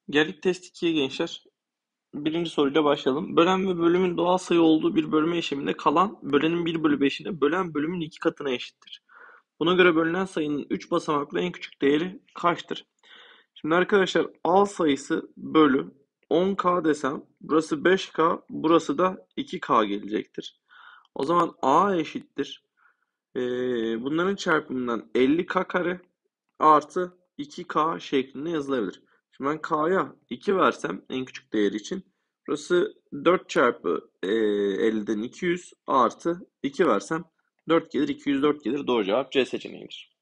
Geldik test 2'ye gençler. Birinci soruyla başlayalım. Bölen ve bölümün doğal sayı olduğu bir bölme işleminde kalan bölenin 1/5'ine bölen bölümün 2 katına eşittir. Buna göre bölünen sayının 3 basamaklı en küçük değeri kaçtır? Şimdi arkadaşlar A sayısı bölü 10K desem burası 5K, burası da 2K gelecektir. O zaman A eşittir. Bunların çarpımından 50K kare artı 2K şeklinde yazılabilir. Şimdi ben K'ya 2 versem en küçük değer için burası 4 çarpı 50'den 200 artı 2 versem 4 gelir, 204 gelir. Doğru cevap C seçeneğidir.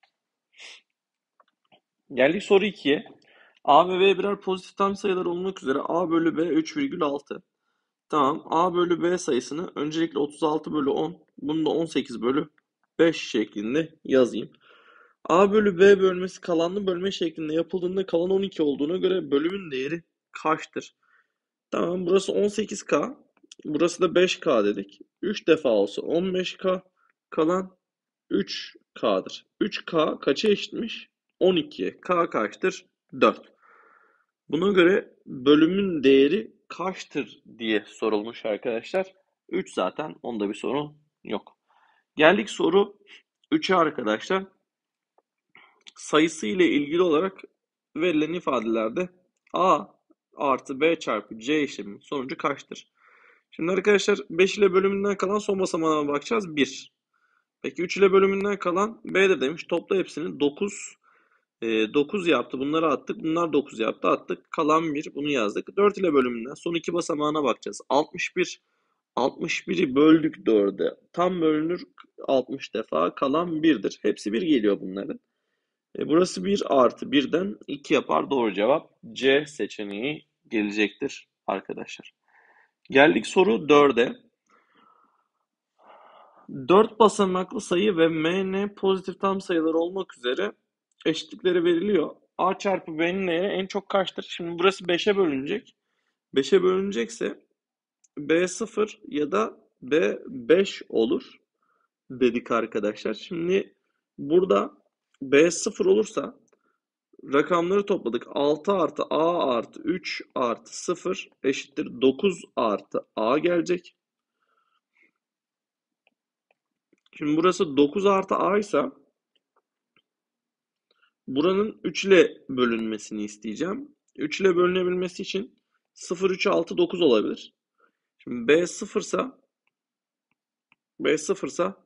Geldik soru 2'ye. A ve B birer pozitif tam sayılar olmak üzere A bölü B 3,6. Tamam. A bölü B sayısını öncelikle 36 bölü 10, bunu da 18 bölü 5 şeklinde yazayım. A bölü B bölmesi kalanlı bölme şeklinde yapıldığında kalan 12 olduğuna göre bölümün değeri kaçtır? Tamam, burası 18K, burası da 5K dedik. 3 defa olsa 15K, kalan 3K'dır. 3K kaça eşitmiş? 12'ye. K kaçtır? 4. Buna göre bölümün değeri kaçtır diye sorulmuş arkadaşlar. 3 zaten, onda bir sorun yok. Geldik soru 3'e arkadaşlar. Sayısı ile ilgili olarak verilen ifadelerde A artı B çarpı C işleminin sonucu kaçtır? Şimdi arkadaşlar 5 ile bölümünden kalan son basamağına bakacağız. 1. Peki 3 ile bölümünden kalan B de demiş. Topla hepsini 9. 9 yaptı. Bunları attık. Bunlar 9 yaptı. Attık. Kalan 1. Bunu yazdık. 4 ile bölümünden son iki basamağına bakacağız. 61. 61'i böldük 4'e. Tam bölünür 60 defa. Kalan 1'dir. Hepsi 1 geliyor bunların. Burası 1 artı 1'den 2 yapar. Doğru cevap C seçeneği gelecektir arkadaşlar. Geldik soru 4'e. 4 basamaklı sayı ve MN pozitif tam sayılar olmak üzere eşitlikleri veriliyor. A çarpı B'nin değeri en çok kaçtır? Şimdi burası 5'e bölünecek. 5'e bölünecekse B 0 ya da B 5 olur dedik arkadaşlar. Şimdi burada B 0 olursa rakamları topladık. 6 artı A artı 3 artı 0 eşittir 9 artı A gelecek. Şimdi burası 9 artı A ise buranın 3 ile bölünmesini isteyeceğim. 3 ile bölünebilmesi için 0, 3, 6, 9 olabilir. Şimdi B sıfırsa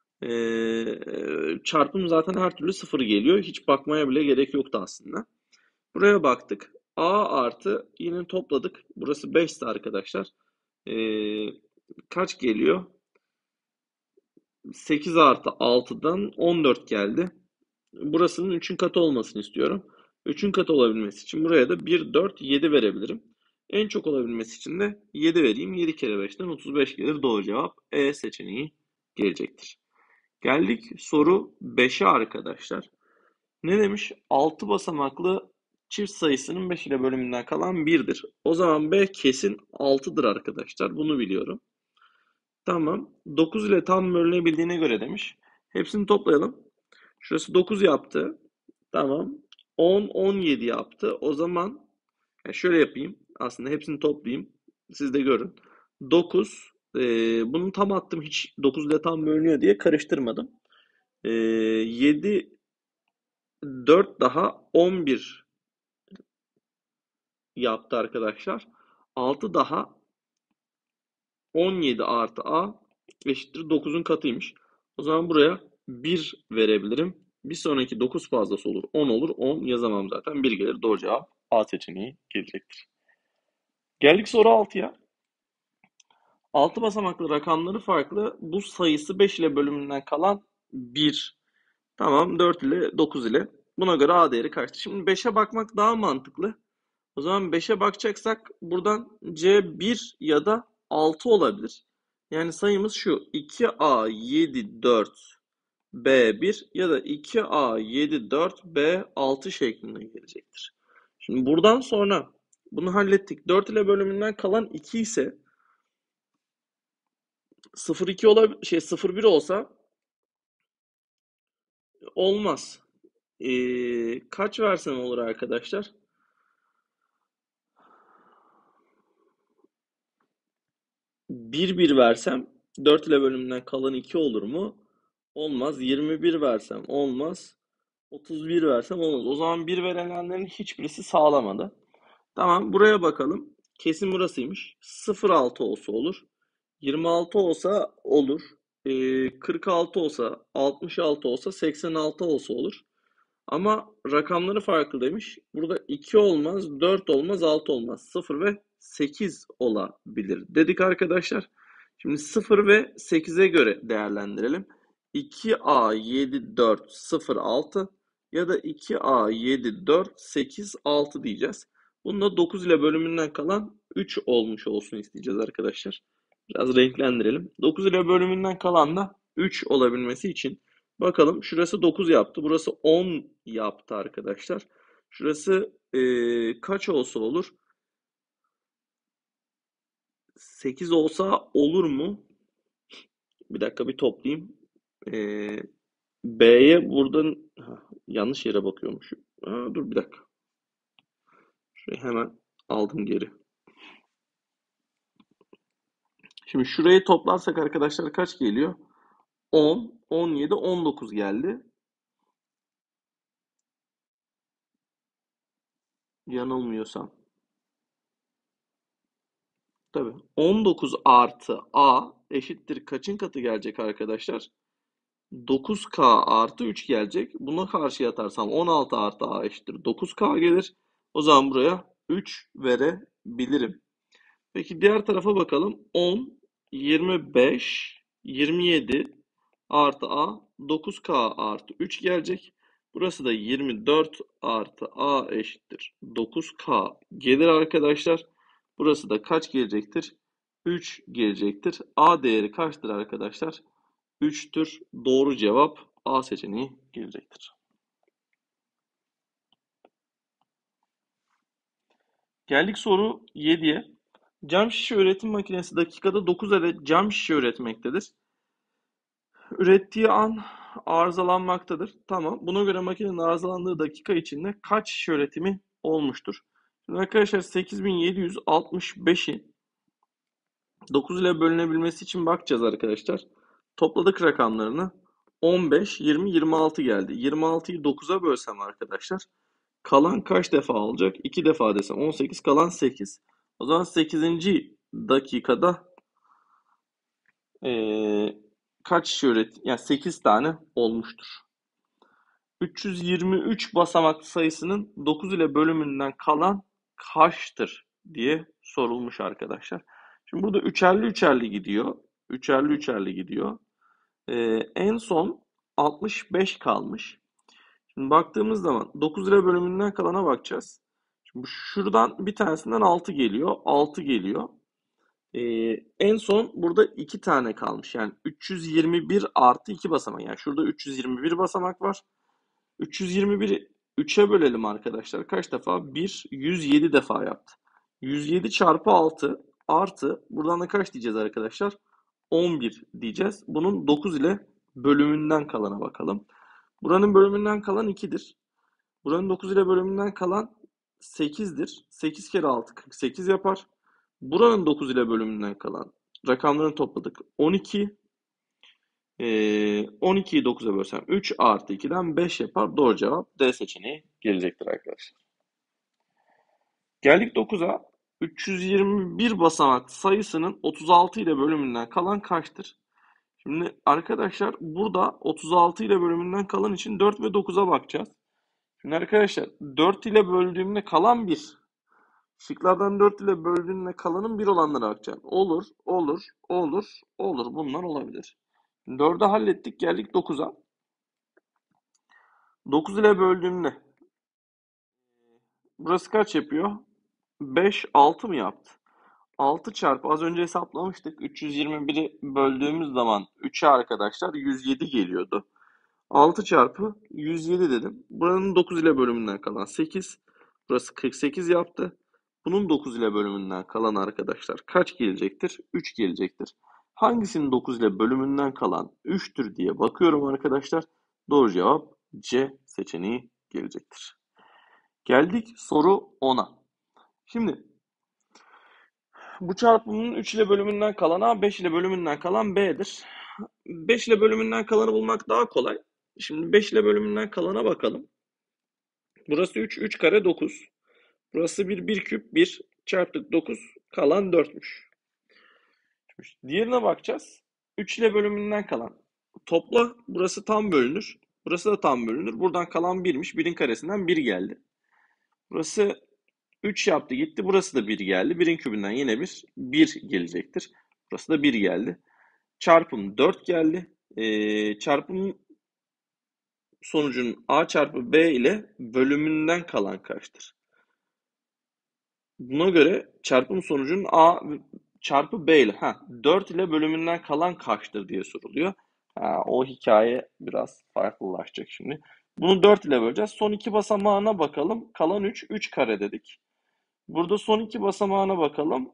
çarpım zaten her türlü 0 geliyor. Hiç bakmaya bile gerek yoktu aslında. Buraya baktık. A artı yine topladık. Burası 5 ise arkadaşlar. Kaç geliyor? 8 artı 6'dan 14 geldi. Burasının 3'ün katı olmasını istiyorum. 3'ün katı olabilmesi için buraya da 1, 4, 7 verebilirim. En çok olabilmesi için de 7 vereyim. 7 kere 5'ten 35 gelir. Doğru cevap E seçeneği gelecektir. Geldik soru 5'e arkadaşlar. Ne demiş? 6 basamaklı çift sayısının 5 ile bölümünden kalan 1'dir. O zaman B kesin 6'dır arkadaşlar. Bunu biliyorum. Tamam. 9 ile tam bölünebildiğine göre demiş. Hepsini toplayalım. Şurası 9 yaptı. Tamam. 10, 17 yaptı. O zaman şöyle yapayım. Aslında hepsini toplayayım. Siz de görün. 9. Bunu tam attım. Hiç 9 ile tam bölünüyor diye karıştırmadım. 7, 4 daha 11 yaptı arkadaşlar. 6 daha 17 artı A eşittir 9'un katıymış. O zaman buraya 1 verebilirim. Bir sonraki 9 fazlası olur. 10 olur. 10 yazamam zaten. 1 gelir. Doğru cevap A seçeneği gelecektir. Geldik soru 6'ya. 6 basamaklı rakamları farklı. Bu sayısı 5 ile bölümünden kalan 1. Tamam, 4 ile 9 ile. Buna göre A değeri kaçtı? Şimdi 5'e bakmak daha mantıklı. O zaman 5'e bakacaksak buradan C 1 ya da 6 olabilir. Yani sayımız şu: 2A 7 4 B 1 ya da 2A 7 4 B 6 şeklinde gelecektir. Şimdi buradan sonra bunu hallettik. 4 ile bölümünden kalan 2 ise 0,2 0,1 olsa olmaz. Kaç versem olur arkadaşlar? 1 versem 4 ile bölümünden kalan 2 olur mu? Olmaz. 21 versem olmaz. 31 versem olmaz. O zaman 1 verilenlerin hiçbirisi sağlamadı. Tamam, buraya bakalım. Kesin burasıymış. 0,6 olsa olur. 26 olsa olur. 46 olsa, 66 olsa, 86 olsa olur. Ama rakamları farklı demiş. Burada 2 olmaz, 4 olmaz, 6 olmaz. 0 ve 8 olabilir dedik arkadaşlar. Şimdi 0 ve 8'e göre değerlendirelim. 2A 7 4 0 6 ya da 2A 7 4 8 6 diyeceğiz. Bunda 9 ile bölümünden kalan 3 olmuş olsun isteyeceğiz arkadaşlar. Biraz renklendirelim. 9 ile bölümünden kalan da 3 olabilmesi için bakalım, şurası 9 yaptı. Burası 10 yaptı arkadaşlar. Şurası kaç olsa olur? 8 olsa olur mu? Bir dakika, bir toplayayım. Eee, B'ye buradan yanlış yere bakıyormuşum. Dur bir dakika. Şurayı hemen aldım geri. Şimdi şurayı toplarsak arkadaşlar kaç geliyor? 10, 17, 19 geldi. Yanılmıyorsam. Tabii. 19 artı A eşittir kaçın katı gelecek arkadaşlar? 9K artı 3 gelecek. Buna karşı atarsam 16 artı A eşittir 9K gelir. O zaman buraya 3 verebilirim. Peki diğer tarafa bakalım. 10, 25, 27 artı A 9K artı 3 gelecek. Burası da 24 artı A eşittir 9K gelir arkadaşlar. Burası da kaç gelecektir? 3 gelecektir. A değeri kaçtır arkadaşlar? 3'tür. Doğru cevap A seçeneği gelecektir. Geldik soru 7'ye. Cam şişe üretim makinesi dakikada 9 adet cam şişe üretmektedir. Ürettiği an arızalanmaktadır. Tamam. Buna göre makinenin arızalandığı dakika içinde kaç şişe üretimi olmuştur? Şimdi arkadaşlar 8765'i 9 ile bölünebilmesi için bakacağız arkadaşlar. Topladık rakamlarını. 15, 20, 26 geldi. 26'yı 9'a bölsem arkadaşlar, kalan kaç defa olacak? 2 defa desem 18, kalan 8. O zaman 8. dakikada kaç şişe yani 8 tane olmuştur. 323 basamaklı sayısının 9 ile bölümünden kalan kaçtır diye sorulmuş arkadaşlar. Şimdi burada üçerli üçerli gidiyor. Üçerli üçerli gidiyor. En son 65 kalmış. Şimdi baktığımız zaman 9 ile bölümünden kalana bakacağız. Şimdi şuradan bir tanesinden 6 geliyor. 6 geliyor. En son burada 2 tane kalmış. Yani 321 artı 2 basamak. Yani şurada 321 basamak var. 321'i 3'e bölelim arkadaşlar. Kaç defa? 1, 107 defa yaptı. 107 çarpı 6 artı buradan da kaç diyeceğiz arkadaşlar? 11 diyeceğiz. Bunun 9 ile bölümünden kalana bakalım. Buranın bölümünden kalan 2'dir. Buranın 9 ile bölümünden kalan 8'dir. 8 kere 6 48 yapar. Buranın 9 ile bölümünden kalan rakamlarını topladık. 12. 12'yi 9'a bölsem 3 artı 2'den 5 yapar. Doğru cevap D seçeneği gelecektir arkadaşlar. Geldik 9'a. 321 basamak sayısının 36 ile bölümünden kalan kaçtır? Şimdi arkadaşlar burada 36 ile bölümünden kalan için 4 ve 9'a bakacağız. Şimdi arkadaşlar 4 ile böldüğümde kalan 1. Şıklardan 4 ile böldüğünde kalanın 1 olanlara bakacaksın. Olur, olur, olur, olur. Bunlar olabilir. 4'ü hallettik, geldik 9'a. 9 ile böldüğümde burası kaç yapıyor? 5, 6 mı yaptı? 6 çarpı az önce hesaplamıştık. 321'i böldüğümüz zaman 3'e arkadaşlar 107 geliyordu. 6 çarpı 107 dedim. Buranın 9 ile bölümünden kalan 8. Burası 48 yaptı. Bunun 9 ile bölümünden kalan arkadaşlar kaç gelecektir? 3 gelecektir. Hangisinin 9 ile bölümünden kalan 3'tür diye bakıyorum arkadaşlar. Doğru cevap C seçeneği gelecektir. Geldik soru 10'a. Şimdi Bu çarpımın 3 ile bölümünden kalan A, 5 ile bölümünden kalan B'dir. 5 ile bölümünden kalanı bulmak daha kolay. Şimdi 5 ile bölümünden kalana bakalım. Burası 3, 3 kare 9. Burası 1, 1 küp 1. Çarptık 9, kalan 4'müş. Diğerine bakacağız. 3 ile bölümünden kalan. Topla, burası tam bölünür. Burası da tam bölünür. Buradan kalan 1'miş. 1'in karesinden 1 geldi. Burası 3 yaptı gitti. Burası da 1 geldi. 1'in kübünden yine 1 gelecektir. Burası da 1 geldi. Çarpım 4 geldi. Çarpım sonucunun A çarpı B ile bölümünden kalan kaçtır? Buna göre çarpım sonucunun A çarpı B ile 4 ile bölümünden kalan kaçtır diye soruluyor. O hikaye biraz farklılaşacak şimdi. Bunu 4 ile böleceğiz. Son iki basamağına bakalım. Kalan 3, 3 kare dedik. Burada son iki basamağına bakalım.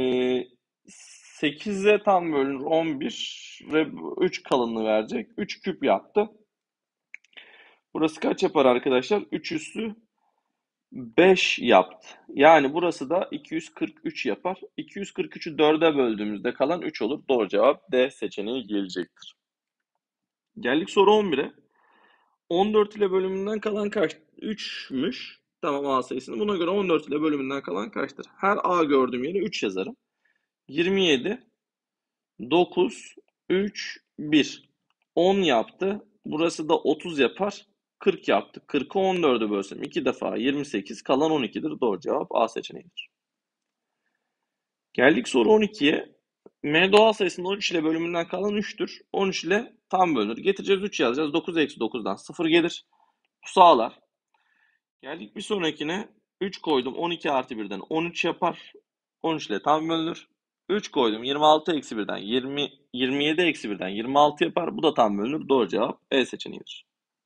8'e tam bölünür 11 ve 3 kalınlığı verecek. 3 küp yaptı. Burası kaç yapar arkadaşlar? 3 üssü 5 yaptı. Yani burası da 243 yapar. 243'ü 4'e böldüğümüzde kalan 3 olur. Doğru cevap D seçeneği gelecektir. Geldik soru 11'e. 14 ile bölümünden kalan kaç? 3'müş. Tamam, A sayısını. Buna göre 14 ile bölümünden kalan kaçtır? Her A gördüğüm yere 3 yazarım. 27, 9, 3, 1. 10 yaptı. Burası da 30 yapar. 40 yaptı. 40'ı 14'e bölsem 2 defa 28, kalan 12'dir. Doğru cevap A seçeneğidir. Geldik soru 12'ye. M doğal sayısının 13 ile bölümünden kalan 3'tür. 13 ile tam bölünür. Getireceğiz 3 yazacağız. 9 eksi 9'dan 0 gelir. Bu sağlar. Geldik bir sonrakine. 3 koydum. 12 artı 1'den 13 yapar. 13 ile tam bölünür. 3 koydum. 26 eksi 1'den 20, 27 eksi 1'den 26 yapar. Bu da tam bölünür. Doğru cevap E seçeneğidir.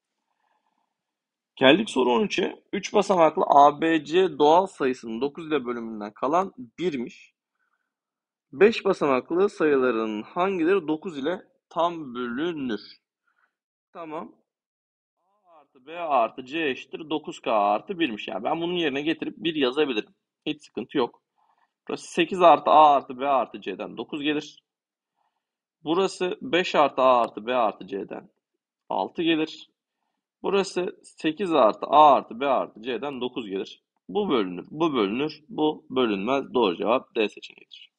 Geldik soru 13'e. 3 basamaklı ABC doğal sayısının 9 ile bölümünden kalan 1'miş. 5 basamaklı sayıların hangileri 9 ile tam bölünür? Tamam. A artı B artı C eşittir 9K artı 1'miş. Yani ben bunun yerine getirip 1 yazabilirim. Hiç sıkıntı yok. Burası 8 artı A artı B artı C'den 9 gelir. Burası 5 artı A artı B artı C'den 6 gelir. Burası 8 artı A artı B artı C'den 9 gelir. Bu bölünür, bu bölünür, bu bölünmez. Doğru cevap D seçeneğidir.